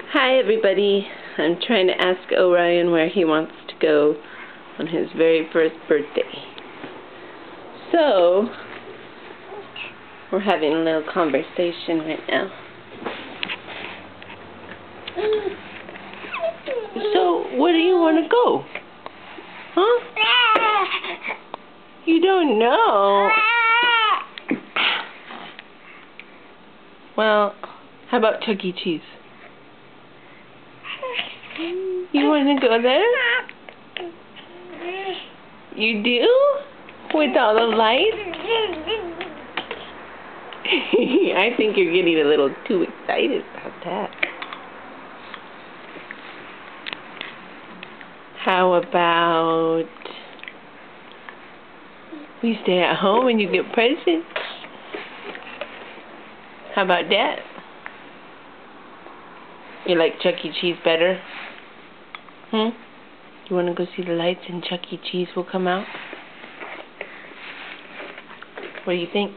Hi everybody. I'm trying to ask Orion where he wants to go on his very first birthday. So, we're having a little conversation right now. So, where do you want to go? Huh? You don't know. Well, how about Chuck E. Cheese? You want to go there? You do? With all the lights? I think you're getting a little too excited about that. How about we stay at home and you get presents? How about that? You like Chuck E. Cheese better? You want to go see the lights and Chuck E. Cheese will come out? What do you think?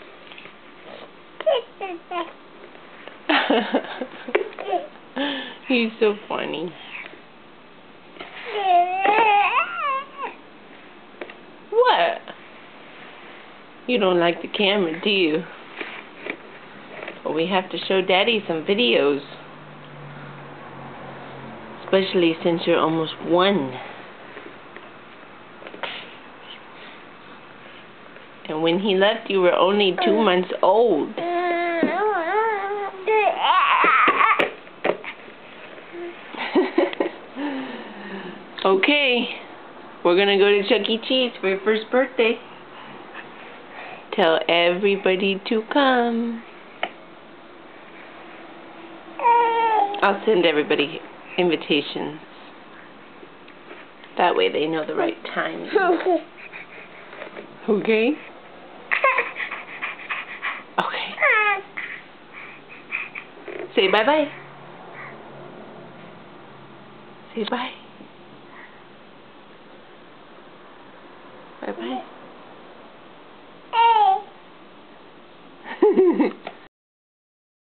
He's so funny. What? You don't like the camera, do you? Well, we have to show Daddy some videos. Especially since you're almost 1. And when he left, you were only 2 months old. Okay, we're gonna go to Chuck E. Cheese for your first birthday. Tell everybody to come. I'll send everybody invitations. That way they know the right time. Okay? Okay. Say bye-bye. Say bye. Bye-bye.